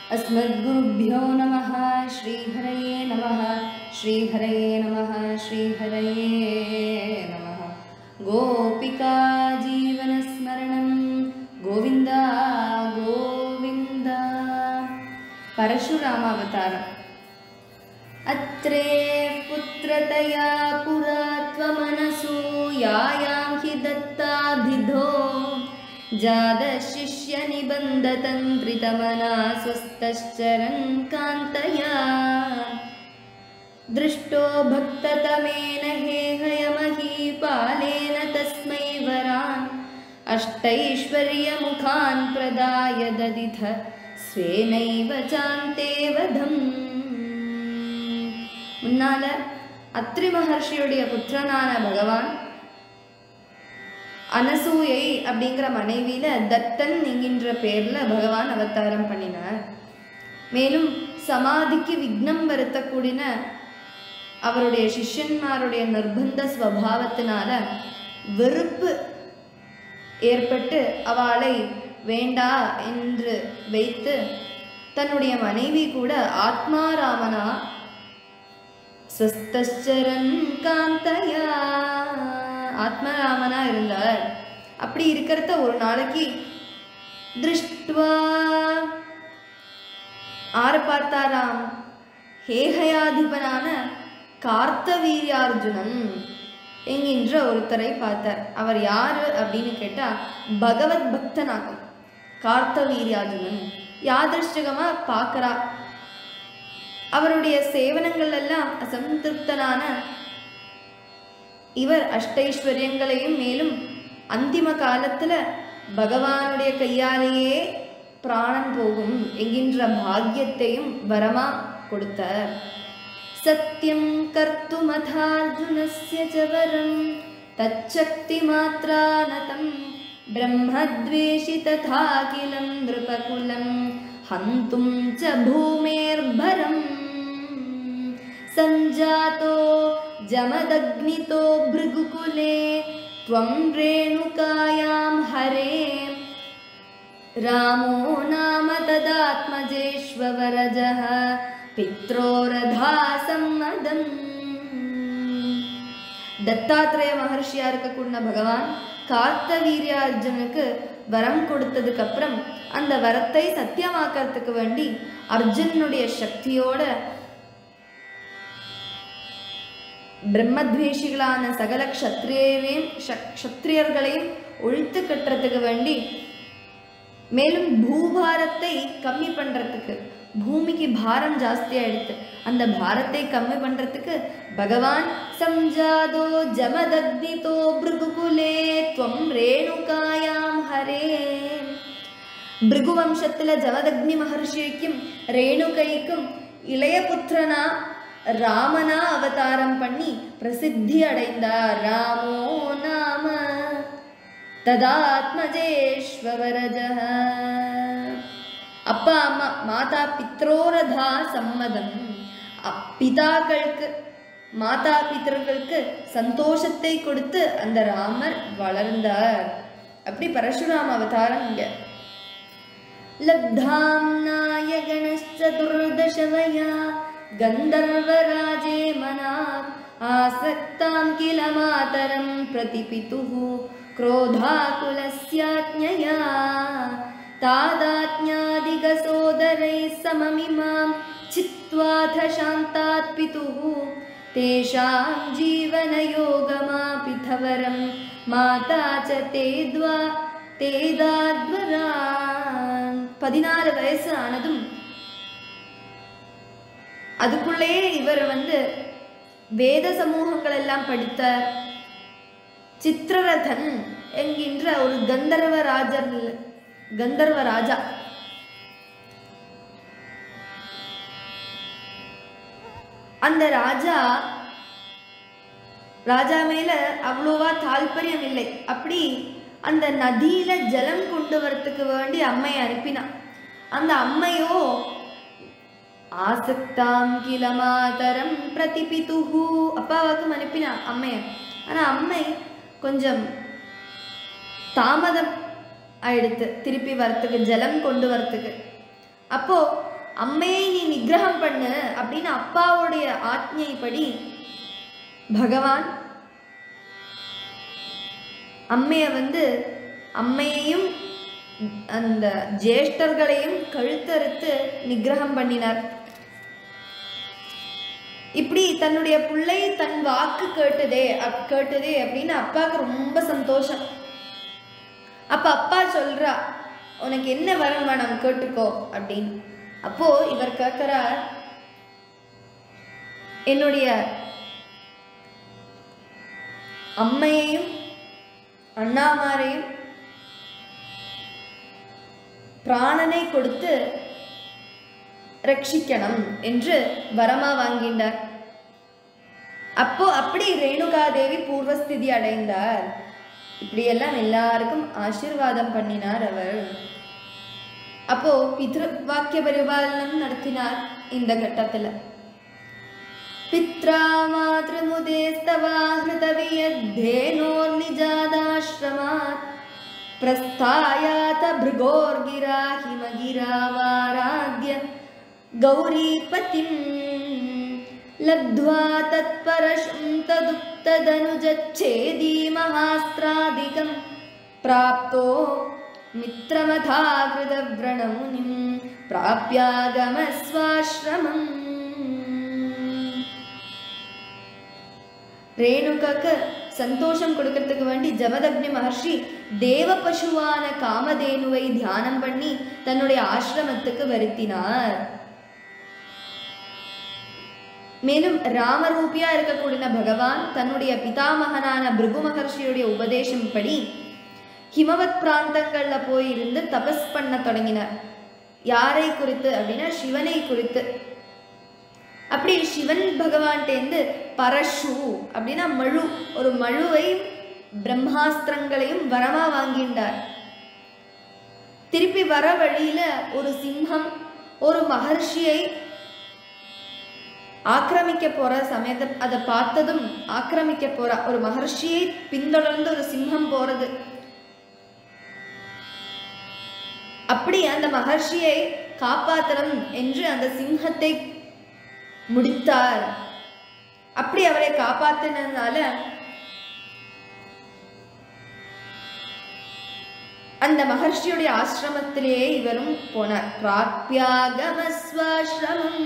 अस्मद्गुरुभ्यो नमः। श्रीहरये नमः। श्रीहरये नमः। श्रीहरये नमः। गोपिका जीवनस्मरणं गोविन्द गोविन्द। परशुरामावतारम्। अत्रे पुत्रतया पुरा त्वमनसूयायां हि दत्ताभिधो जातशिष्यनिबन्धतन्त्रितमना स्वस्तश्चरन् कान्तया दृष्टो भक्ततमेन हेहयमहीपालेन तस्मै वरान् अष्टैश्वर्यमुखान् प्रदाय ददिथ स्वेनैव चान्ते वधम्। முன்னால அத்ரி மகர்ஷியுடைய புத்திரனான பகவான் அனசூயை அப்படிங்கிற மனைவியில தத்தன் என்கின்ற பேர்ல பகவான் அவதாரம் பண்ணினார். மேலும் சமாதிக்கு விக்னம் வருத்தக்கூடிய அவருடைய சிஷ்யன்மாருடைய நிர்பந்த ஸ்வபாவத்தினால வெறுப்பு ஏற்பட்டு அவளை வேண்டா என்று வைத்து தன்னுடைய மனைவி கூட ஆத்மாராமனா ஸ்வஸ்தச்சரன் காந்தயா ஆத்மராமனா இருந்தார். அப்படி இருக்கிறத ஒரு நாளைக்கு திருஷ்டுவா ஆறு பார்த்தாராம், ஹேஹயாதிபனான கார்த்தவீர்யார்ஜுனன் என்கின்ற ஒருத்தரை பார்த்தார். அவர் யாரு அப்படின்னு கேட்டா பகவத் பக்தனாகும் கார்த்தவீர்யார்ஜுனன். யாதிருஷ்டிகமா பார்க்கறா. அவருடைய சேவனங்கள் எல்லாம் அசந்திருப்தனான இவர் அஷ்டைஸ்வரியங்களையும் மேலும் அந்திம காலத்துல பகவானுடைய கையாலேயே பிராணன் போகும் என்கின்ற பாக்கியத்தையும் வரமா கொடுத்தார். சத்யம் கர்த்துமதார்ஜுனஸ்ய ச வரம் தச்சக்தி மாத்ரானதம் பிரம்மத்வேஷி ததா கிலம் நிருபகுலம் ஹந்தும் ச பூமேர்பரம் சஞ்சாதோ ஜமதக்னிதோ பிருகுகுலே த்வம் ரேணுகாயாம் ஹரே ராமோ நாம ததாத்மஜேஷ்வரஜः பித்ரோரதா சம்மதம். தத்தாத்ரேய மகர்ஷியா இருக்கக்கூடிய பகவான் கார்த்தவீர்யார்ஜுனுக்கு வரம் கொடுத்ததுக்கு அப்புறம் அந்த வரத்தை சத்தியமாக்கிறதுக்கு வேண்டி அர்ஜுனுடைய சக்தியோட பிரம்மத்வேஷிகளான சகல க்ஷத்ரியர்களையும் ஒழித்து கட்டுறதுக்கு வேண்டி மேலும் பூபாரத்தை கம்மி பண்றதுக்கு, பூமிக்கு பாரம் ஜாஸ்தியா எடுத்து அந்த பாரத்தை கம்மி பண்றதுக்கு பகவான் சம்ஜாதோ ஜமதக்னிதோ பிருகுகுலே த்வம் ரேணுகாயாம் ஹரே. பிருகு வம்சத்துல ஜமதக்னி மகர்ஷிக்கும் ரேணுகைக்கும் இளைய புத்திரனா ராமனா அவதாரம் பண்ணி பிரசித்தி அடைந்தார். ராமோ நாம ததாத்மஜேஷ்வரஜः. அப்பா அம்மா மாதா பித்ரோரதா சம்மதம். பிதாக்களுக்கு மாதா பிதர்களுக்கு சந்தோஷத்தை கொடுத்து அந்த ராமர் வளர்ந்தார். அப்படி பரசுராம அவதாரம் இங்க. லப்தாம் நாயகணச்சதுர்தசவயா கந்தர்வராஜே மனாம் ஆசக்தாம் கில மாதரம் பிரதிபிதுஹு क्रोधाकुलस्याज्ञया तादाज्ञादिगसोदरैः सममिमां चित्वाथ शान्तात् पितुः तेषां जीवनयोगमापिथवरं माता च तेदाद्वरान्. 14 வயசு ஆனதும் அதுக்குள்ளேயே இவர் வேத சமூகங்கள் எல்லாம் படித்த சித்திரரதன் என்கின்ற ஒரு கந்தர்வ ராஜா அந்த ராஜா மேல அவ்வளோவா தால்பரியம் இல்லை. அப்படி அந்த நதியில ஜலம் கொண்டு வரத்துக்கு வேண்டி அம்மையை அனுப்பினான். அந்த அம்மையோ ஆசக்தாம் கில மாதரம் பிரதிபிதுஹு அப்பாவுக்கும் அனுப்பினான் அம்மைய. ஆனா அம்மை கொஞ்சம் தாமதம் ஆயிடுத்து திருப்பி வரத்துக்கு, ஜலம் கொண்டு வரத்துக்கு. அப்போ அம்மையை நீ நிகிரகம் பண்ணு அப்படின்னு அப்பாவுடைய ஆజ్ఞைப்படி பகவான் அம்மையையும் அந்த ஜேஷ்டர்களையும் கழுத்தறுத்து நிகிரகம் பண்ணினார். இப்படி தன்னுடைய பிள்ளை தன் வாக்கு கேட்டதே அப்படின்னு அப்பாவுக்கு ரொம்ப சந்தோஷம். அப்ப அப்பா சொல்றா, உனக்கு என்ன வரம் வேணும் கேட்டுக்கோ அப்படின்னு. அப்போ இவர் கேட்கிறார், என்னுடைய அம்மையையும் அண்ணாமாரையும் பிராணனை கொடுத்து ரட்சிக்கணும் என்று வரமா வாங்கிண்டார். அப்போ அப்படி ரேணுகாதேவி பூர்வஸ்திதி அடைந்தார். இப்படியெல்லாம் எல்லாருக்கும் ஆசீர்வாதம் பண்ணினார் அவர். அப்போ பித்ரு வாக்கிய பரிபாலனம் நடத்தினார். இந்த கட்டத்துல பித்ரா மாத்ருமுதேஸ்தவா ஹிருதவியத்தேனோர் நிஜாதாஸ்ரமாத் பிரஸ்தாயாத பிருகோர்கிரா ஹிமகிராவாராத்ய கௌரீபதிம் லப்த்வா தத்பரஷம் ததுக்ததனுஜச்சேதி மகாஸ்திராதிகம் பிராப்தோ மித்ரமதாகிருதவ்ரணமுனிம் பிராப்யாகமஸ்வாஸ்ரமம். ரேணுகாக்கு சந்தோஷம் கொடுக்கறதுக்கு வேண்டி ஜமதக்னி மகர்ஷி தேவ பசுவான காமதேனுவை தியானம் பண்ணி தன்னுடைய ஆசிரமத்துக்கு வருத்தினார். மேலும் ராமரூபியா இருக்கக்கூடிய பகவான் தன்னுடைய பிதாமகனான பிருகு மகர்ஷியுடைய உபதேசம் படி ஹிமவத் பிராந்தங்கள்ல போயிருந்து தபஸ் பண்ண தொடங்கினார். யாரை குறித்து அப்படின்னா சிவனை குறித்து. அப்படி சிவன் பகவான்கிட்டேருந்து பரஷு அப்படின்னா மழு, ஒரு மழுவை பிரம்மாஸ்திரங்களையும் வரமா வாங்கிண்டார். திருப்பி வர வழியில ஒரு சிம்ஹம் ஒரு மகர்ஷியை ஆக்கிரமிக்க போற சமயத்தை அதை பார்த்ததும் ஆக்கிரமிக்க போற ஒரு மகர்ஷியை பின்தொடர்ந்து ஒரு சிம்ஹம் போறது. அப்படி அந்த மகர்ஷியை காப்பாற்றணும் என்று அந்த சிம்ஹத்தை முடித்தார். அப்படி அவரை காப்பாற்றினதுனால அந்த மகர்ஷியுடைய ஆசிரமத்திலேயே இவரும் போனார். பிராப்யாகமஸ்வாஸ்ரமம்,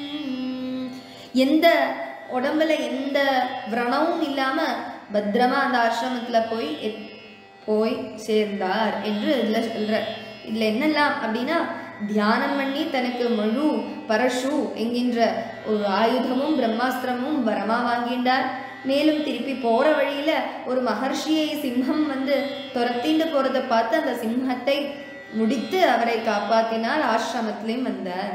எந்த உடம்புல எந்த விரணமும் இல்லாம பத்திரமா அந்த ஆசிரமத்துல போய் சேர்ந்தார் என்று இதுல சொல்ற. இதுல என்னெல்லாம் அப்படின்னா, தியானம் பண்ணி தனக்கு மழு பரஷு என்கின்ற ஒரு ஆயுதமும் பிரம்மாஸ்திரமும் வரமா வாங்கிண்டார். மேலும் திருப்பி போற வழியில ஒரு மகர்ஷியை சிம்ஹம் துரத்திண்டு போறதை பார்த்து அந்த சிம்ஹத்தை முடித்து அவரை காப்பாத்தினார். ஆசிரமத்திலையும் வந்தார்.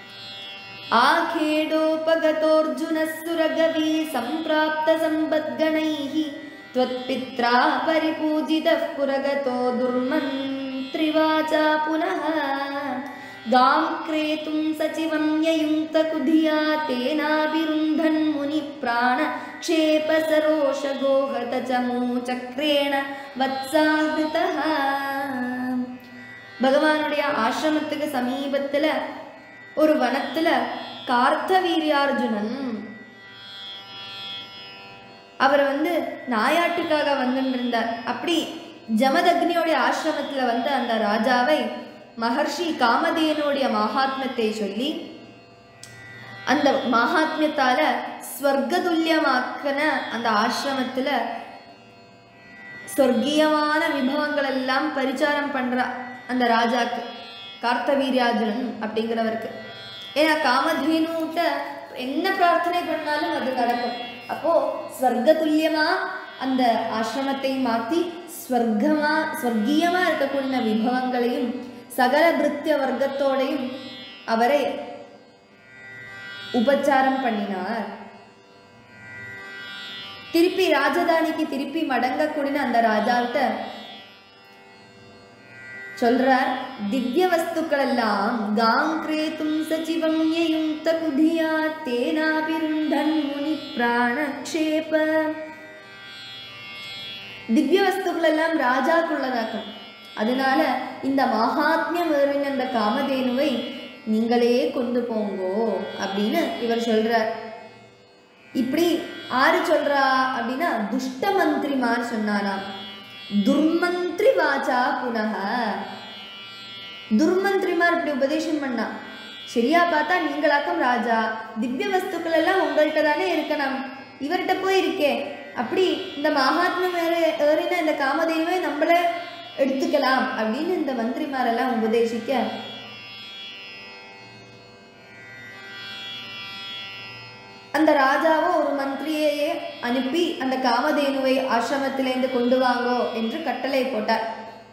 ஆகேடோபகதோர்ஜுன சுரகவி சம்பிராப்த சம்பத்கணைஹி த்வத்பித்ரா பரிபூஜிதः புரகதோ துர்மந்த்ரிவாசா புனः गां क्रेतुं सचिवं ययुङ्क्तकुधिया तेनाभिरुन्धन् मुनिप्राणक्षेपसरोषगोहतचमूचक्रेण वत्साहृतः. பகவானுடைய ஆசிரமத்துக்கு சமீபத்துல ஒரு வனத்துல கார்த்தவீர்யார்ஜுனன் அவர் நாயாட்டுக்காக வந்துருந்தார். அப்படி ஜமதக்னியோடைய ஆசிரமத்துல அந்த ராஜாவை மகர்ஷி காமதேனுடைய மகாத்மியத்தை சொல்லி அந்த மகாத்மியத்தால ஸ்வர்கதுல்யமாக்கின அந்த ஆசிரமத்துல சொர்க்கியமான விபவங்கள் எல்லாம் பரிச்சாரம் பண்ற அந்த ராஜாக்கு, கார்த்தவீர்யார்ஜுனன் அப்படிங்கிறவருக்கு. ஏன்னா காமதேனுட்ட என்ன பிரார்த்தனை பண்ணாலும் அது நடக்கும். அப்போ ஸ்வர்கதுல்யமா அந்த ஆசிரமத்தை மாற்றி ஸ்வர்கியமா இருக்கக்கூடிய விபவங்களையும் சகல பிருத்திய வர்க்கத்தோடையும் அவரை உபச்சாரம் பண்ணினார். திருப்பி ராஜதானிக்கு திருப்பி மடங்கக்கூடிய அந்த ராஜாட்ட சொல்றார், திவ்ய வஸ்துக்கள் எல்லாம் காங்கிரேத்தும் சச்சிவம் யயுக்த குதியா தேனாபிருந்தன் முனி பிராணக்ஷேப. திவ்ய வஸ்துக்கள் எல்லாம் ராஜாக்குள்ளதாக்கும். அதனால இந்த மகாத்மியம் ஏறின அந்த காமதேனுவை நீங்களே கொண்டு போங்கோ அப்படின்னு இவர் சொல்றார். இப்படி ஆறு சொல்றா அப்படின்னா துஷ்ட மந்திரிமார் சொன்னாராம். துர்மந்திரி வாச்சா புனக, துர்மந்திரிமார் இப்படி உபதேசம் பண்ணா. சரியா பார்த்தா நீங்களாக்கம் ராஜா, திவ்ய வஸ்துக்கள் எல்லாம் உங்கள்கிட்ட தானே இருக்கணும், இவர்கிட்ட போய் இருக்கே, அப்படி இந்த மகாத்மா ஏறின இந்த காமதேனுவை நம்மளே எடுத்துக்கலாம் அப்படின்னு இந்த மந்திரிமாரெல்லாம் உபதேசிக்க, அந்த ராஜாவோ ஒரு மந்திரியையே அனுப்பி அந்த காமதேனுவை ஆசிரமத்திலேருந்து கொண்டு வாங்கோ என்று கட்டளை போட்டார்.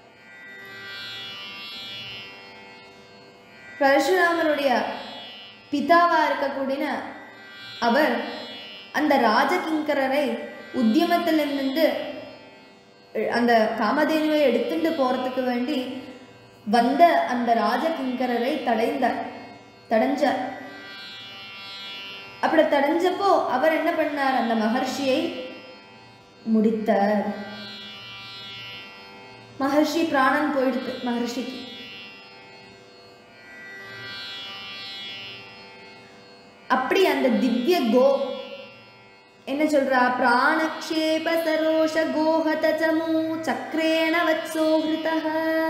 பரசுராமருடைய பிதாவா இருக்கக்கூடிய அவர் அந்த ராஜகிங்கரரை உத்தியமத்திலிருந்து அந்த காமதேனுவை எடுத்துட்டு போறதுக்கு வேண்டி வந்த அந்த ராஜகிங்கரரை தடைஞ்சார். அப்படி தடைஞ்சப்போ அவர் என்ன பண்ணார், அந்த மகர்ஷியை முடித்தார். மகர்ஷி பிராணம் போயிடுது. மகர்ஷிக்கு அப்படி அந்த திவ்ய கோ என்ன சொல்றா, பிராணக்ஷேப சரோஷ கோஹத சமூ சக்ரேண வத்சோஹிருதஹ.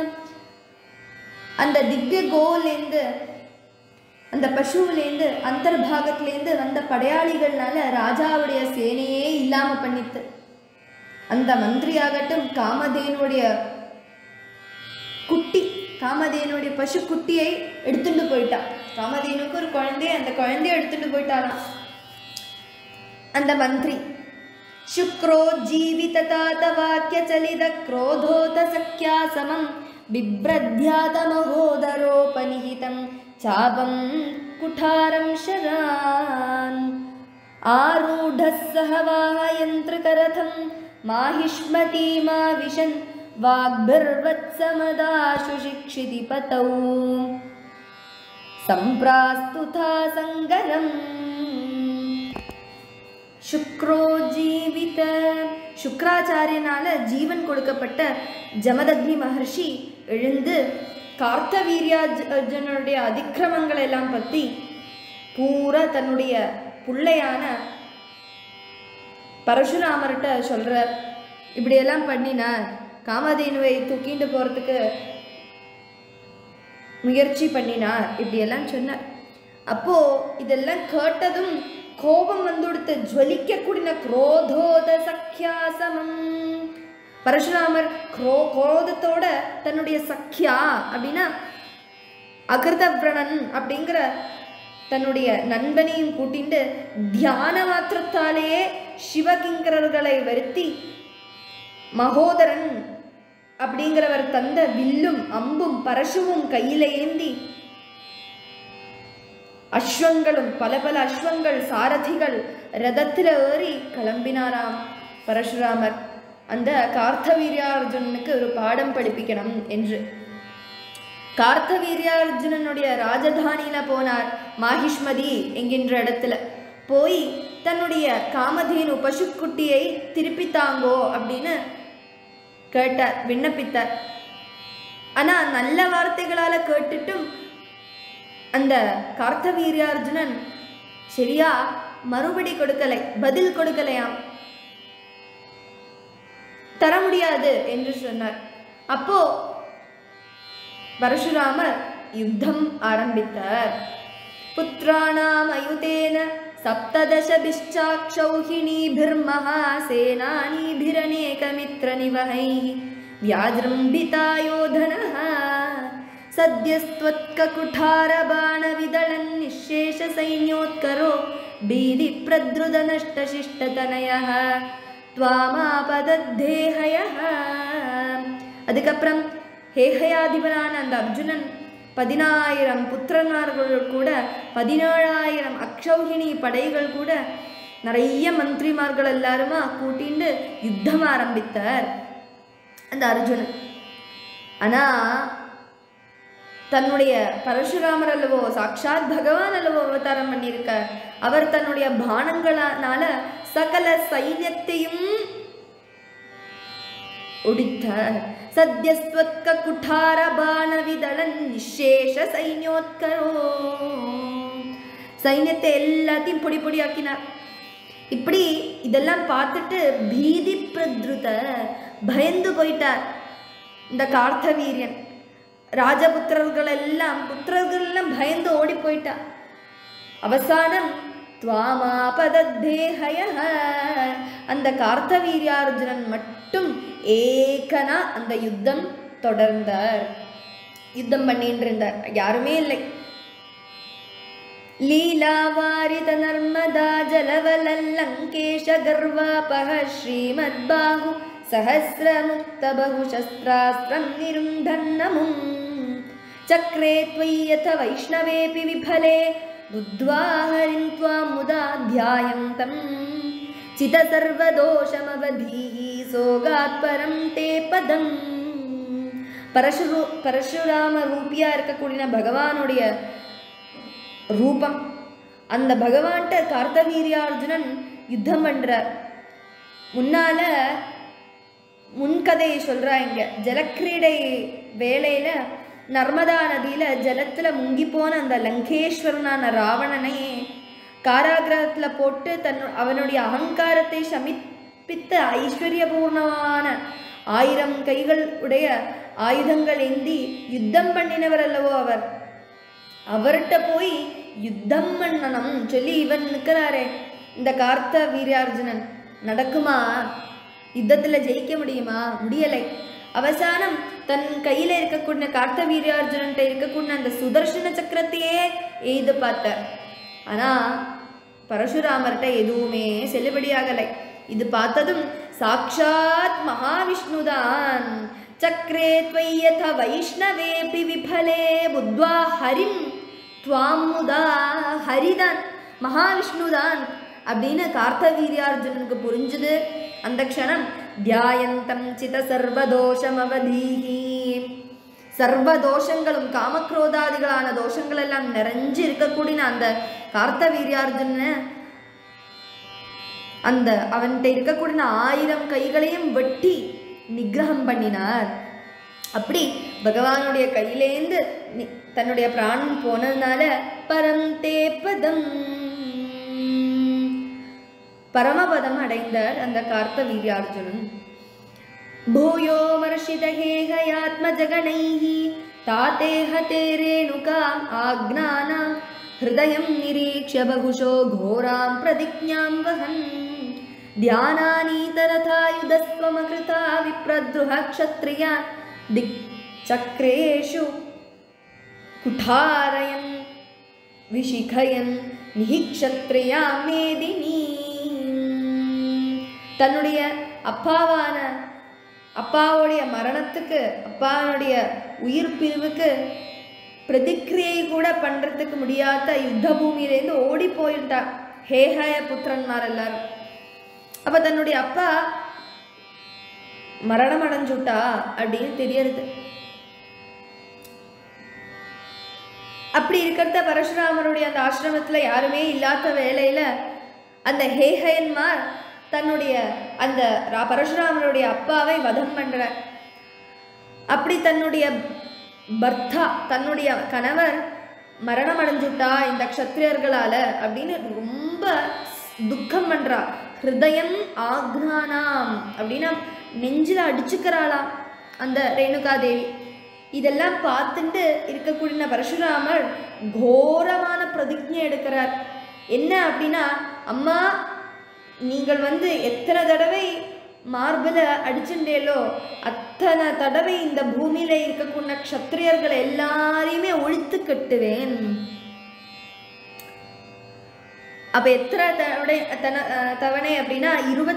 அந்த திவ்ய கோலேந்து அந்த பசுவிலேருந்து அந்தர்பாகத்திலேருந்து வந்த படையாளிகள்னால ராஜாவுடைய சேனையே இல்லாம பண்ணித்து. அந்த மந்திரியாகட்டும் காமதேனுடைய குட்டி, காமதேனுடைய பசு குட்டியை எடுத்துட்டு போயிட்டா. காமதேனுக்கு ஒரு குழந்தைய, அந்த குழந்தைய எடுத்துட்டு போயிட்டாராம் அந்த மந்திரி. சுக்ரோ ஜீவிதாத வாக்கிய சலித क्रोधोत சக்யா சமம் பிப்ரத்யாத மகோதரோபநிஹிதம் சாபம் குடாரம் ஷரான் ஆரூடஸ் சஹவாஹயந்திரகரதம் மாஹிஷ்மதி மாவிஷன் வாக்பிர்வத்சமதாசு சிக்ஷிதி பதௌ சம்பிராஸ்துதா சங்கரம். சுக்ரோ ஜீவித, சுக்ராச்சாரியனால ஜீவன் கொடுக்கப்பட்ட ஜமதக்னி மகர்ஷி எழுந்து கார்த்தவீர்யார்ஜுனனுடைய அதிக்கிரமங்களை எல்லாம் பற்றி பூரா தன்னுடைய பிள்ளையான பரசுராமர்கிட்ட சொல்றார். இப்படியெல்லாம் பண்ணினார், காமதேனுவை தூக்கிட்டு போறதுக்கு முயற்சி பண்ணினார், இப்படியெல்லாம் சொன்னார். அப்போ இதெல்லாம் கேட்டதும் கோபம் வந்துடுத்து. ஜுவலிக்கக்கூடிய குரோதோத சக்கியாசமம். பரசுராமர் குரோதத்தோட தன்னுடைய சக்கியா அப்படின்னா அகிருதவ்ரணன் அப்படிங்கிற தன்னுடைய நண்பனையும் கூட்டிண்டு தியான மாத்திரத்தாலேயே சிவகிங்கரர்களை வருத்தி மகோதரன் அப்படிங்கிறவர் தந்த வில்லும் அம்பும் பரசுவும் கையில ஏந்தி அஸ்வங்களும் பல பல அஸ்வங்கள் சாரதிகள் ரதத்தில் ஏறி கிளம்பினாராம் பரசுராமர். அந்த கார்த்தவீர்யார்ஜுனனுக்கு ஒரு பாடம் படிப்பிக்கணும் என்று கார்த்தவீர்யார்ஜுனனுடைய ராஜதானியில போனார். மாஹிஷ்மதி என்கின்ற இடத்துல போய் தன்னுடைய காமதேனு பசுக்குட்டியை திருப்பி தாங்கோ அப்படின்னு கேட்டார், விண்ணப்பித்தார். ஆனா நல்ல வார்த்தைகளால கேட்டுட்டும் அந்த கார்த்தவீர்யார்ஜுனன் சரியா மறுபடி கொடுக்கலை, பதில் கொடுக்கலையாம், தர முடியாது என்று சொன்னார். அப்போ பரசுராமர் யுத்தம் ஆரம்பித்தார். புத்ராணாம் அயுதேன சப்ததசபிஷ்சாக்ஷௌஹிணீபிர்மஹாசேனானீபிரநேகமித்ரநிவஹைः व्याजृम्भितायोधनः सद्यस्त्वत्ककुठारबाणविदळन् निःशेषसैन्योत्करो बीदिप्रद्रुतनष्टशिष्टतनयः त्वामापदद्धेहयः. அதுக்கப்புறம் ஹேஹயாதிபனான அந்த அர்ஜுனன் 10,000 புத்திரன்மார்கள் கூட 17,000 அக்ஷௌஹிணி படைகள் கூட நிறைய மந்திரிமார்கள் எல்லாருமா கூட்டிண்டு யுத்தம் ஆரம்பித்தார் அந்த அர்ஜுனன். ஆனா தன்னுடைய பரசுராமர் அல்லவோ சாட்சாத் பகவான் அல்லவோ அவதாரம் பண்ணியிருக்கார். அவர் தன்னுடைய பானங்களால சகல சைன்யத்தையும் ஒடித்தார். சத்யஸ்வத்க குட்டார பாணவிதளன் நிஷேஷ சைன்யோத்கரோ, சைன்யத்தை எல்லாத்தையும் பொடி பொடியாக்கினார். இப்படி இதெல்லாம் பார்த்துட்டு பீதி பிரத்ருத, பயந்து போயிட்டார் இந்த கார்த்தவீரியன். ராஜபுத்திரர்கள் எல்லாம் பயந்து ஓடி போயிட்டார். அவசானம் துவாமாபதத்தேஹய, அந்த கார்த்தவீர்யார்ஜுனன் மட்டும் ஏகனா அந்த யுத்தம் தொடர்ந்தார். யுத்தம் பண்ணிட்டு இருந்தார், யாருமே இல்லை. லீலாவாரித நர்மதா ஜலவலல்லங்கேஷ கர்வாபஹ ஸ்ரீமத்பாஹு சஹஸ்ரமுக்த பகுசஸ்திராஸ்திரம் நிருந்தன்னமும் சக்ரே த்வய்யத வைஷ்ணவேபி விபலே புத்வா ஹரிம் த்வாம் முதா த்யாயந்தம் சித சர்வதோஷமவதீஹி சோகாத் பரம் தே பதம். பரசுராம ரூபியா இருக்கக்கூடிய பகவானுடைய ரூபம், அந்த பகவான்கிட்ட கார்த்தவீர்யார்ஜுனன் யுத்தம் பண்றார். முன்னால முன்கதையை சொல்றா. இங்க ஜலக்கிரீடை வேளையில நர்மதா நதியில ஜலத்துல முங்கி போன அந்த லங்கேஸ்வரனான ராவணனை காராகிரகத்துல போட்டு அவனுடைய அகங்காரத்தை சமிப்பித்த ஐஸ்வர்யபூர்ணமான 1000 கைகள் உடைய ஆயுதங்கள் ஏந்தி யுத்தம் பண்ணினவர் அல்லவோ அவர். அவர்கிட்ட போய் யுத்தம் பண்ணணும் சொல்லி இவன் நிற்கிறாரே இந்த கார்த்தவீர்யார்ஜுனன். நடக்குமா? யுத்தத்துல ஜெயிக்க முடியுமா? முடியலை. அவசானம் தன் கையில இருக்கக்கூடிய கார்த்தவீர்யார்ஜுனன்ட்ட இருக்கக்கூடிய அந்த சுதர்சன சக்கரத்தையே எய்து பார்த்தார். ஆனா பரசுராமர்கிட்ட எதுவுமே செல்லுபடியாகலை. இது பார்த்ததும் சாக்ஷாத் மகாவிஷ்ணுதான். சக்ரே த்வய்யத வைஷ்ணவேபி விபலே புத்வா ஹரிம் த்வாம் முதா, ஹரிதான் மகாவிஷ்ணுதான் அப்படின்னு கார்த்தவீர்யார்ஜுனனுக்கு புரிஞ்சுது. அந்த க்ஷணம் தியாயந்தம் சித சர்வதோஷமவதீஹி, சர்வதோஷங்களும் காமக்ரோதாதிகளான தோஷங்கள் எல்லாம் நிறைஞ்சு இருக்கக்கூடிய அந்த கார்த்தவீர்யார்ஜுன அந்த அவன்கிட்ட இருக்கக்கூடிய 1000 கைகளையும் வெட்டி நிகிரகம் பண்ணினார். அப்படி பகவானுடைய கையிலேந்து தன்னுடைய பிராணம் போனதுனால பரம் தே பதம், பரமபதம் அடைந்தார் அந்த கார்த்தவீர்யார்ஜுனன். பூயோ மர்ஷிதஹேஹயாத்ம ஜகணைஹி தாதேஹ தேரேணுகாம் ஆக்ஞானாம் ஹிருதயம் நிரீக்ஷ்ய பகுஷோ கோராம் பிரதிஜ்ஞாம் வஹன் தியானானீதரதாயுதஸ்வமகிருதா விப்ரத்ருஹ க்ஷத்ரியான் திக் சக்ரேஷு குடாரயன் விஷிகயன் நிஹிக்ஷத்ரியா மேதினி. தன்னுடைய அப்பாவுடைய மரணத்துக்கு, அப்பாவுடைய உயிர் பிரிவுக்கு பிரதிக்கிரியை கூட பண்றதுக்கு முடியாத யுத்த பூமியிலேருந்து ஓடி போயிருந்தா ஹேஹய புத்திரன்மார் எல்லாரும். அப்ப தன்னுடைய அப்பா மரணம் அடைஞ்சுட்டா அப்படின்னு தெரியறது. அப்படி இருக்கிறத பரசுராமருடைய அந்த ஆசிரமத்துல யாருமே இல்லாத வேளையில அந்த ஹேஹயன்மார் தன்னுடைய அந்த பரசுராமருடைய அப்பாவை வதம் பண்றார். அப்படி தன்னுடைய பர்த்தா, தன்னுடைய கணவர் மரணம் அடைஞ்சுட்டா இந்த க்ஷத்ரியர்களால அப்படின்னு ரொம்ப துக்கம் பண்றா. ஹிருதயம் ஆக்ஞானாம் அப்படின்னா நெஞ்சில அடிச்சுக்கிறாளாம் அந்த ரேணுகா தேவி. இதெல்லாம் பார்த்துட்டு இருக்கக்கூடிய பரசுராமர் கோரமான பிரதிஜை எடுக்கிறார். என்ன அப்படின்னா, அம்மா நீங்கள் எத்தனை தடவை மார்பில அடிச்சுட்டேலோ அத்தனை தடவை இந்த பூமியில இருக்கக்கூடிய க்ஷத்ரியர்கள் எல்லாரையுமே ஒழித்து கட்டுவேன். அப்ப எத்தனை தவணை அப்படின்னா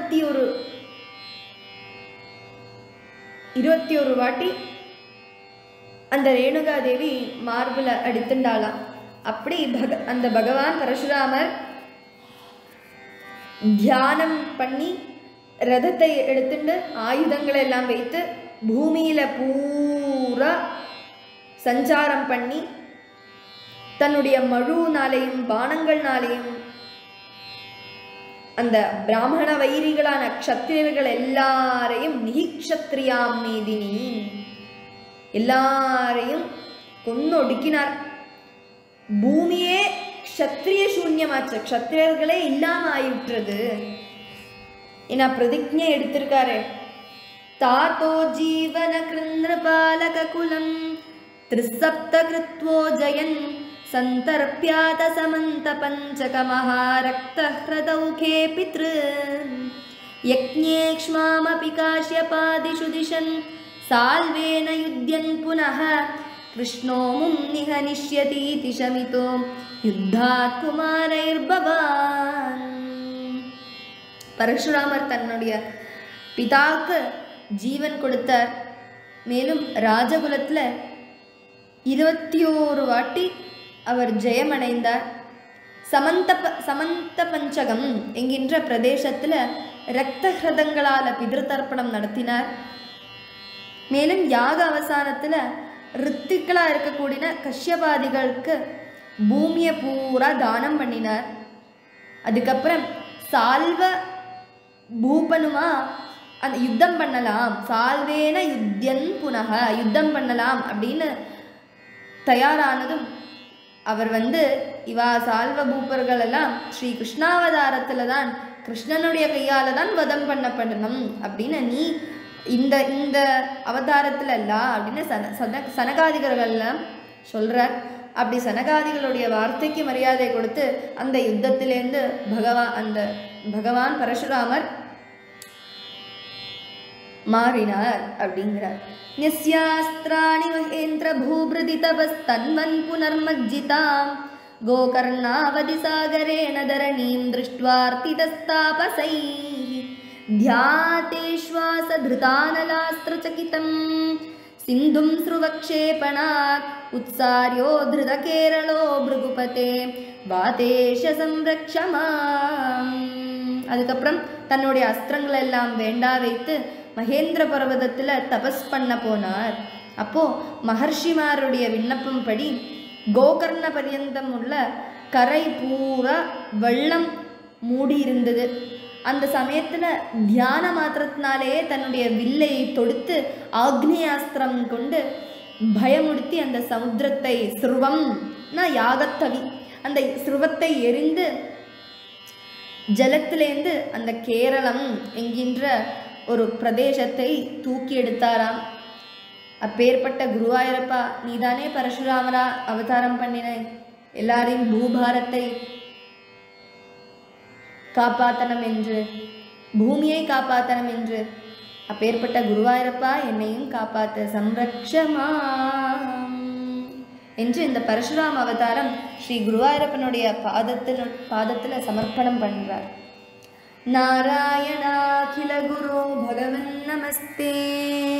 21 வாட்டி அந்த ரேணுகா தேவி மார்பில அடித்துண்டாளாம். அப்படி அந்த பகவான் பரசுராமர் தியானம் பண்ணி ரதத்தை எடுத்துட்டு ஆயுதங்களை எல்லாம் வைத்து பூமியில பூரா சஞ்சாரம் பண்ணி தன்னுடைய மழுனாலையும் பானங்கள்னாலையும் அந்த பிராமண வைரிகளான க்ஷத்திரியர்கள் எல்லாரையும் நிஹிக்ஷத்ரியாம் மேதினி எல்லாரையும் கொன்னொடுக்கினார். பூமியே க்ஷத்ரிய சூன்யமாச்சு, க்ஷத்திரியர்களே இல்லாம ஆயிட்டுறது. ஏன்னா பிரதிஜை எடுத்திருக்காரு, தாத்தோ ஜீவன கிருந்திரபாலக குலம் திரிசப்த கிருத்வோ ஜயன் சந்தர்ப்யாத சமந்த பஞ்சக மகாரக்த ஹ்ரதௌகே பித்ரு யக்ஞேக்ஷ்மாமபி காஷ்யபாதிஷு திஷன் சால்வேன யுத்யன் புனः கிருஷ்ணோ மும் நிஹனிஷ்யதீதி ஷமிதோ யுத்தாத் குமாரைர்பவான். பரசுராமர் தன்னுடைய பிதாக்கு ஜீவன் கொடுத்தார். மேலும் ராஜகுலத்தில் 21 வாட்டி அவர் ஜெயமடைந்தார். சமந்த பஞ்சகம் என்கின்ற பிரதேசத்தில் இரத்த ஹிருதங்களால் பிதிருத்தர்ப்பணம் நடத்தினார். மேலும் யாக அவசானத்தில் ரித்திகளாக இருக்கக்கூடிய கஷ்யபாதிகளுக்கு பூமியை பூரா தானம் பண்ணினார். அதுக்கப்புறம் சால்வ பூபனுமா அந்த யுத்தம் பண்ணலாம், சால்வேன யுத்தியன் புனக யுத்தம் பண்ணலாம் அப்படின்னு தயாரானதும் அவர் இவா சால்வ பூப்பர்கள் எல்லாம் ஸ்ரீ கிருஷ்ணாவதாரத்தில் தான் கிருஷ்ணனுடைய கையால் தான் வதம் பண்ணப்படணும் அப்படின்னு நீ இந்த இந்த அவதாரத்தில் அல்ல அப்படின்னு சனகாதிகர்கள்லாம் சொல்கிறார். அப்படி சனகாதிகளுடைய வார்த்தைக்கு மரியாதை கொடுத்து அந்த யுத்தத்திலேருந்து பகவான் பரசுராமர் மாறினார் அப்படிங்கிறார். யஸ்யாஸ்த்ராணி மகேந்திர பூபிருதி தபஸ்தன்வன் புனர்மஜ்ஜிதாம் கோகர்ணாவதி சாகரேண தரணீம் திருஷ்ட்வார்த்திதஸ்தாபசைः த்யாதேஷ்வாச திருதானலாஸ்திரசகிதம் சிந்தும் ஸ்ருவக்ஷேபணாத் உத்சார்யோ திருதகேரளோ பிருகுபதே வாதேஷ சம்ரக்ஷமாம். அதுக்கப்புறம் தன்னுடைய அஸ்திரங்கள் எல்லாம் வேண்டா வைத்து மகேந்திர பர்வதத்தில் தபஸ் பண்ண போனார். அப்போது மகர்ஷிமாருடைய விண்ணப்பம் படி கோகர்ண பரியந்தம் உள்ள கரை பூரா வெள்ளம் மூடி இருந்தது. அந்த சமயத்தில் தியான மாத்திரத்தினாலேயே தன்னுடைய வில்லை தொடுத்து ஆக்னியாஸ்திரம் கொண்டு பயமுடுத்தி அந்த சமுத்திரத்தை ஸ்ருவம்னா யாகத்தவி அந்த ஸ்ருவத்தை எரிந்து ஜலத்திலேந்து அந்த கேரளம் என்கின்ற ஒரு பிரதேசத்தை தூக்கி எடுத்தாராம். அப்பேற்பட்ட குருவாயூரப்பா நீதானே பரசுராமரா அவதாரம் பண்ணினாய், எல்லாரையும் பூபாரத்தை காப்பாத்தனம் என்று, பூமியை காப்பாத்தனம் என்று. அப்பேற்பட்ட குருவாயூரப்பா என்னையும் காப்பாற்ற சம்ரக்ஷமாம் என்று இந்த பரசுராம அவதாரம் ஸ்ரீ குருவாயூரப்பனுடைய பாதத்தில் சமர்ப்பணம் பண்ணுறார். நாராயணாகில குரு பகவன் நமஸ்தே.